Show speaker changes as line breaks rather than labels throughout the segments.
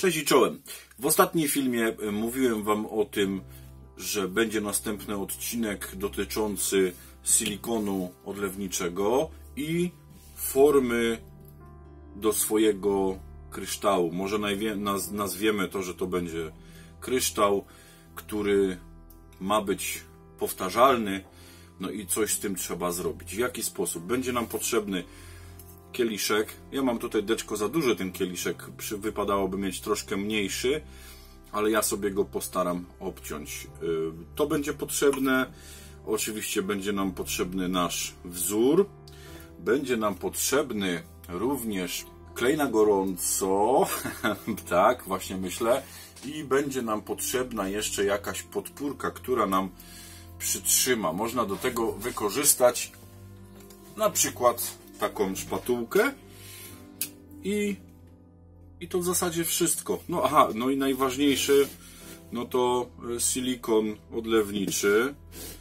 Cześć i czołem. W ostatnim filmie mówiłem Wam o tym, że będzie następny odcinek dotyczący silikonu odlewniczego i formy do swojego kryształu. Może nazwiemy to, że to będzie kryształ, który ma być powtarzalny. No i coś z tym trzeba zrobić. W jaki sposób? Będzie nam potrzebny kieliszek. Ja mam tutaj deczko za duży, ten kieliszek. Wypadałoby mieć troszkę mniejszy, ale ja sobie go postaram obciąć. To będzie potrzebne. Oczywiście będzie nam potrzebny nasz wzór. Będzie nam potrzebny również klej na gorąco. Tak, właśnie myślę. I będzie nam potrzebna jeszcze jakaś podpórka, która nam przytrzyma. Można do tego wykorzystać na przykład taką szpatułkę i to w zasadzie wszystko. No i najważniejsze, no to silikon odlewniczy.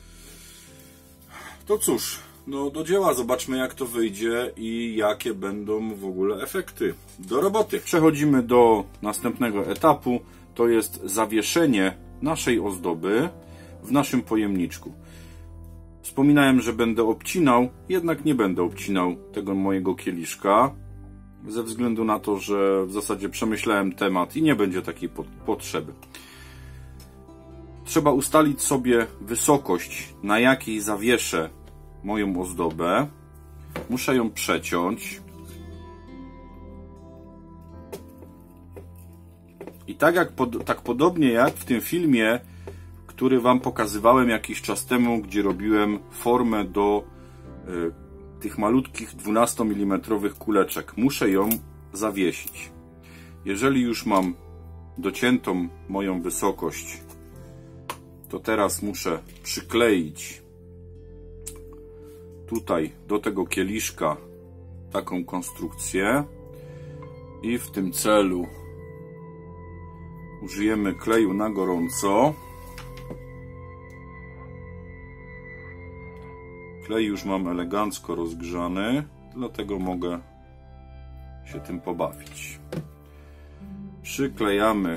To cóż, no do dzieła, zobaczmy jak to wyjdzie i jakie będą w ogóle efekty. Do roboty! Przechodzimy do następnego etapu, to jest zawieszenie naszej ozdoby w naszym pojemniczku. Wspominałem, że będę obcinał, jednak nie będę obcinał tego mojego kieliszka, ze względu na to, że w zasadzie przemyślałem temat i nie będzie takiej potrzeby. Trzeba ustalić sobie wysokość, na jakiej zawieszę moją ozdobę. Muszę ją przeciąć. I tak podobnie jak w tym filmie, który Wam pokazywałem jakiś czas temu, gdzie robiłem formę do tych malutkich 12 mm kuleczek. Muszę ją zawiesić. Jeżeli już mam dociętą moją wysokość, to teraz muszę przykleić tutaj do tego kieliszka taką konstrukcję i w tym celu użyjemy kleju na gorąco. Klej już mam elegancko rozgrzany, dlatego mogę się tym pobawić. Przyklejamy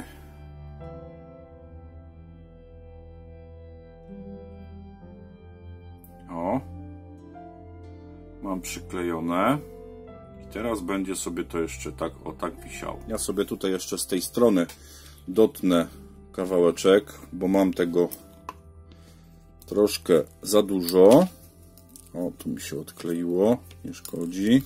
mam przyklejone i teraz będzie sobie to jeszcze tak wisiało. Ja sobie tutaj jeszcze z tej strony dotnę kawałeczek, bo mam tego troszkę za dużo. O, tu mi się odkleiło, nie szkodzi.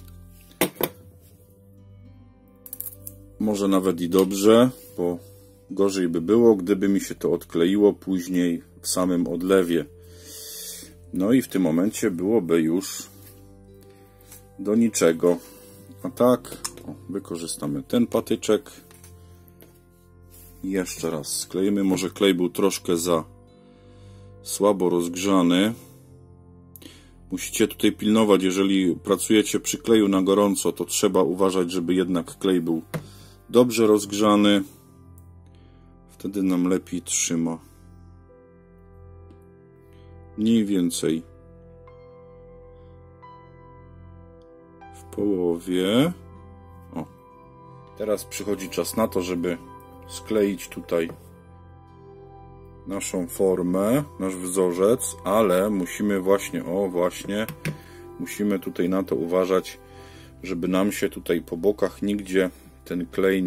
Może nawet i dobrze, bo gorzej by było, gdyby mi się to odkleiło później w samym odlewie. No i w tym momencie byłoby już do niczego. A tak, wykorzystamy ten patyczek. Jeszcze raz skleimy. Może klej był troszkę za słabo rozgrzany. Musicie tutaj pilnować, jeżeli pracujecie przy kleju na gorąco, to trzeba uważać, żeby jednak klej był dobrze rozgrzany. Wtedy nam lepiej trzyma. Mniej więcej w połowie. O. Teraz przychodzi czas na to, żeby skleić tutaj naszą formę, nasz wzorzec, ale musimy musimy tutaj na to uważać, żeby nam się tutaj po bokach nigdzie ten klej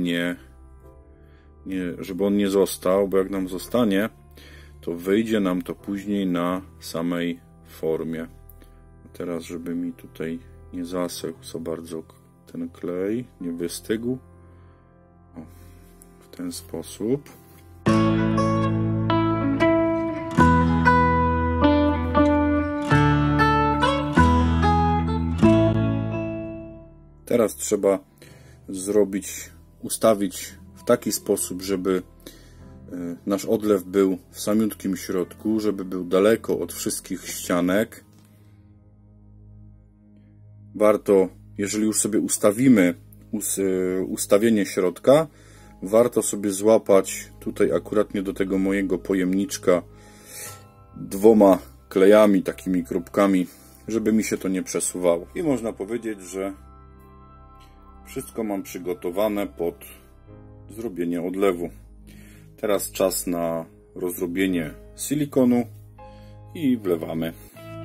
żeby on nie został, bo jak nam zostanie, to wyjdzie nam to później na samej formie. A teraz, żeby mi tutaj nie zasechł za bardzo ten klej, nie wystygł. O, w ten sposób. Teraz trzeba ustawić w taki sposób, żeby nasz odlew był w samiutkim środku, żeby był daleko od wszystkich ścianek. Warto, jeżeli już sobie ustawimy ustawienie środka, warto sobie złapać tutaj akuratnie do tego mojego pojemniczka dwoma klejami, takimi kropkami, żeby mi się to nie przesuwało. I można powiedzieć, że wszystko mam przygotowane pod zrobienie odlewu. Teraz czas na rozrobienie silikonu i wlewamy.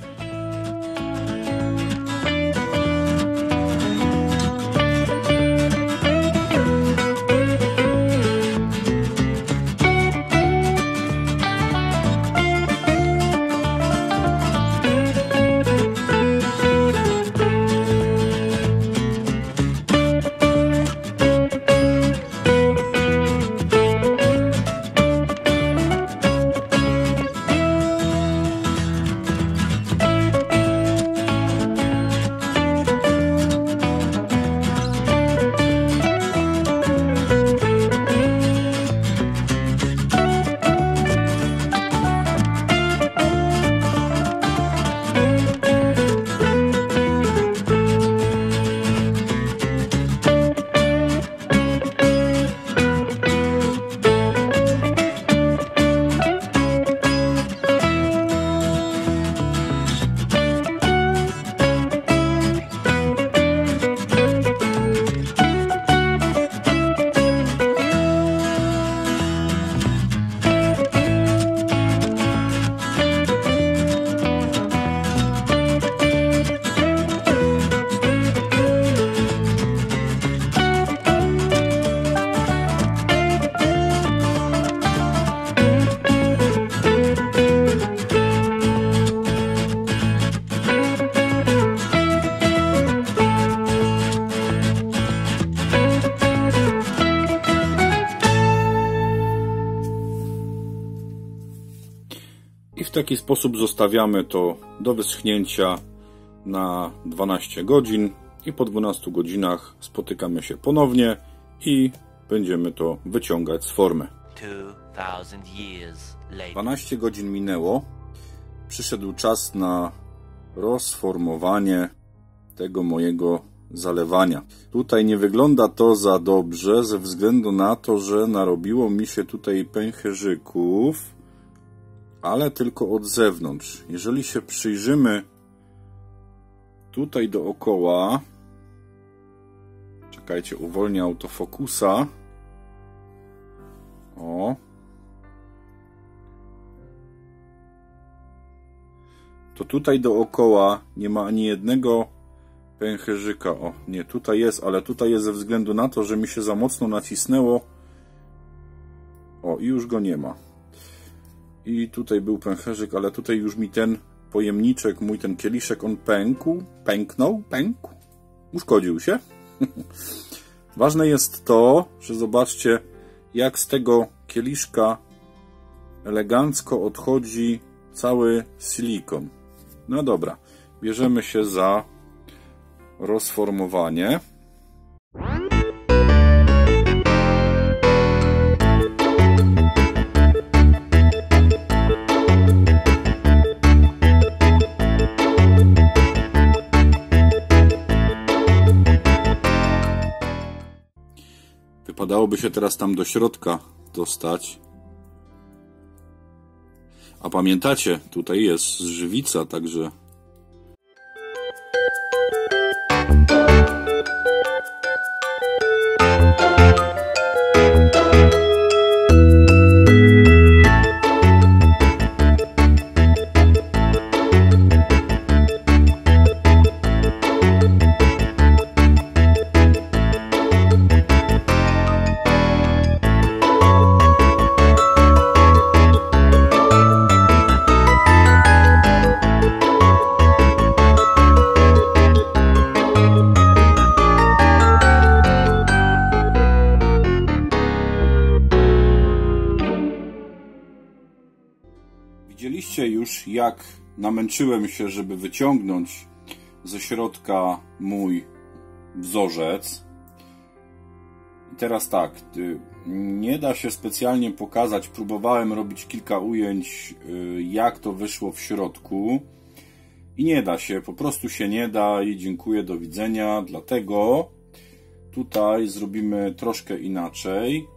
I w taki sposób zostawiamy to do wyschnięcia na 12 godzin i po 12 godzinach spotykamy się ponownie i będziemy to wyciągać z formy. 12 godzin minęło. Przyszedł czas na rozformowanie tego mojego zalewania. Tutaj nie wygląda to za dobrze ze względu na to, że narobiło mi się tutaj pęcherzyków, ale tylko od zewnątrz. Jeżeli się przyjrzymy tutaj dookoła, czekajcie, uwolnię autofokusa. O. To tutaj dookoła nie ma ani jednego pęcherzyka. O, nie, tutaj jest, ale tutaj jest ze względu na to, że mi się za mocno nacisnęło. O, i już go nie ma. I tutaj był pęcherzyk, ale tutaj już mi ten pojemniczek, mój ten kieliszek, on pękł, uszkodził się. Ważne jest to, że zobaczcie, jak z tego kieliszka elegancko odchodzi cały silikon. No dobra, bierzemy się za rozformowanie. Wypadałoby się teraz tam do środka dostać. A pamiętacie, tutaj jest żywica, także... Widzieliście już, jak namęczyłem się, żeby wyciągnąć ze środka mój wzorzec. I teraz tak, nie da się specjalnie pokazać, próbowałem robić kilka ujęć, jak to wyszło w środku. I nie da się, po prostu się nie da i dziękuję, do widzenia. Dlatego tutaj zrobimy troszkę inaczej.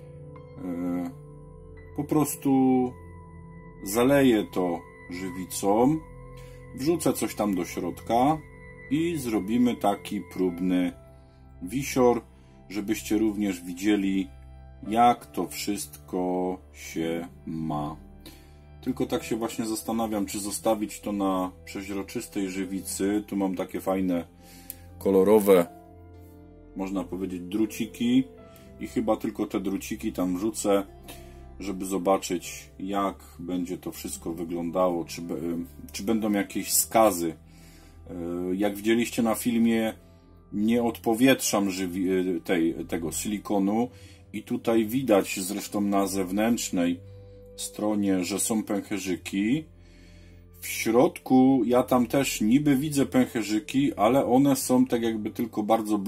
Po prostu zaleję to żywicą, wrzucę coś tam do środka i zrobimy taki próbny wisior, żebyście również widzieli, jak to wszystko się ma. Tylko tak się właśnie zastanawiam, czy zostawić to na przeźroczystej żywicy. Tu mam takie fajne, kolorowe, można powiedzieć, druciki i chyba tylko te druciki tam wrzucę, żeby zobaczyć, jak będzie to wszystko wyglądało, czy będą jakieś skazy. Jak widzieliście na filmie, nie odpowietrzam tego silikonu i tutaj widać zresztą na zewnętrznej stronie, że są pęcherzyki. W środku ja tam też niby widzę pęcherzyki, ale one są tak jakby tylko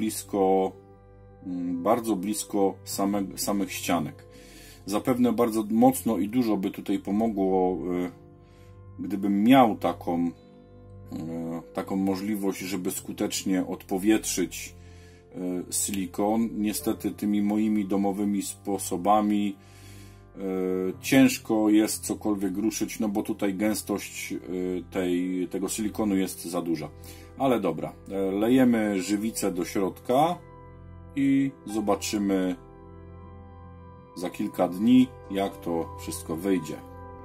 bardzo blisko samych ścianek. Zapewne bardzo mocno i dużo by tutaj pomogło, gdybym miał taką możliwość, żeby skutecznie odpowietrzyć silikon. Niestety tymi moimi domowymi sposobami ciężko jest cokolwiek ruszyć, no bo tutaj gęstość tego silikonu jest za duża. Ale dobra, lejemy żywicę do środka i zobaczymy za kilka dni, jak to wszystko wyjdzie.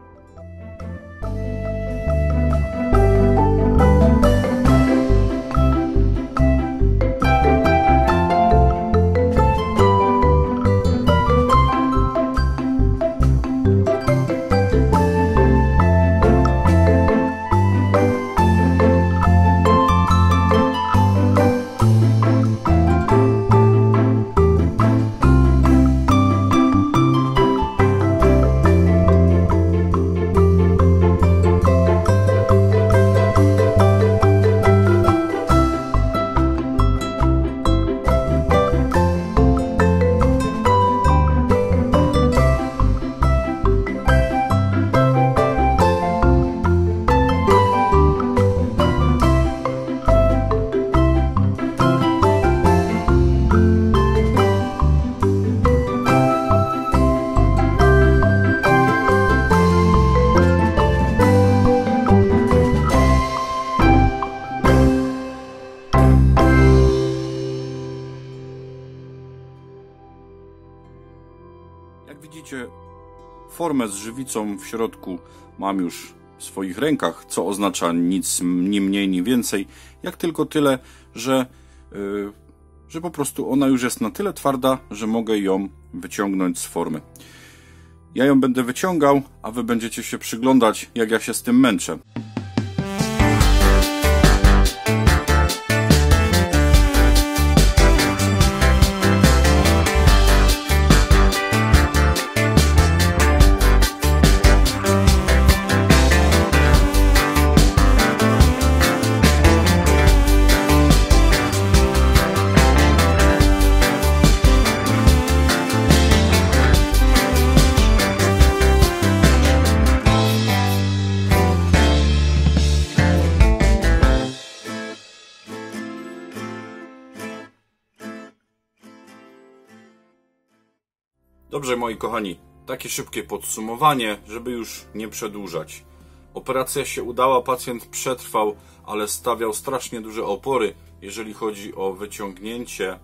Jak widzicie, formę z żywicą w środku mam już w swoich rękach, co oznacza nic ni mniej, ni więcej, jak tylko tyle, że po prostu ona już jest na tyle twarda, że mogę ją wyciągnąć z formy. Ja ją będę wyciągał, a wy będziecie się przyglądać, jak ja się z tym męczę. Dobrze, moi kochani, takie szybkie podsumowanie, żeby już nie przedłużać. Operacja się udała, pacjent przetrwał, ale stawiał strasznie duże opory, jeżeli chodzi o wyciągnięcie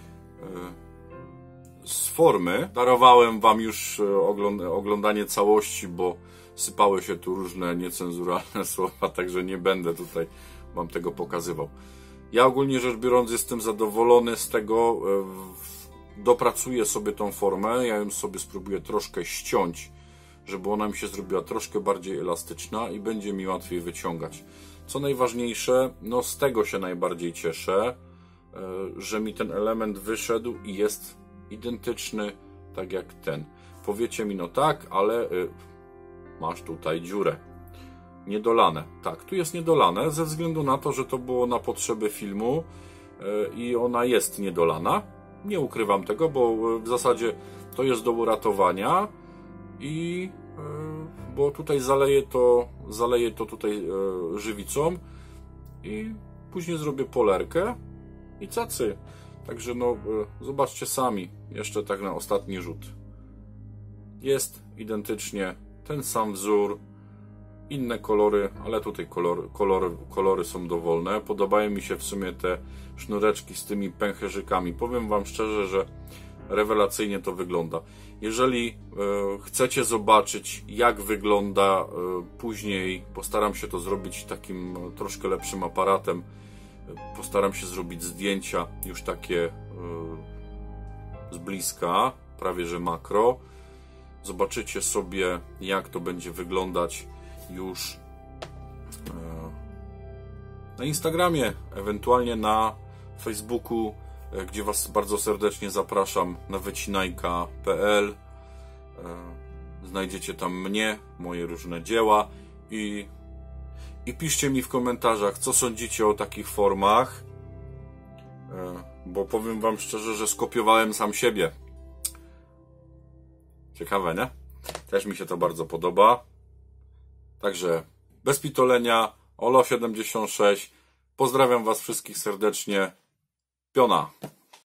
z formy. Darowałem wam już oglądanie całości, bo sypały się tu różne niecenzuralne słowa, także nie będę tutaj wam tego pokazywał. Ja ogólnie rzecz biorąc jestem zadowolony z tego. Dopracuję sobie tą formę, ja ją sobie spróbuję troszkę ściąć, żeby ona mi się zrobiła troszkę bardziej elastyczna i będzie mi łatwiej wyciągać. Co najważniejsze, no z tego się najbardziej cieszę, że mi ten element wyszedł i jest identyczny tak jak ten. Powiecie mi, no tak, ale masz tutaj dziurę. Niedolane. Tak, tu jest niedolane ze względu na to, że to było na potrzeby filmu i ona jest niedolana. Nie ukrywam tego, bo w zasadzie to jest do uratowania i bo tutaj zaleję to tutaj żywicą i później zrobię polerkę i cacy. Także no zobaczcie sami, jeszcze tak na ostatni rzut. Jest identycznie ten sam wzór, inne kolory, ale tutaj kolory są dowolne. Podobają mi się w sumie te sznureczki z tymi pęcherzykami. Powiem wam szczerze, że rewelacyjnie to wygląda. Jeżeli chcecie zobaczyć, jak wygląda później, postaram się to zrobić takim troszkę lepszym aparatem. Postaram się zrobić zdjęcia już takie z bliska, prawie że makro. Zobaczycie sobie, jak to będzie wyglądać już na Instagramie, ewentualnie na Facebooku, gdzie Was bardzo serdecznie zapraszam, na wycinajka.pl. Znajdziecie tam mnie, moje różne dzieła i piszcie mi w komentarzach, co sądzicie o takich formach, bo powiem Wam szczerze, że skopiowałem sam siebie. Ciekawe, nie? Też mi się to bardzo podoba. Także bez pitolenia, Olo76. Pozdrawiam Was wszystkich serdecznie. Piona.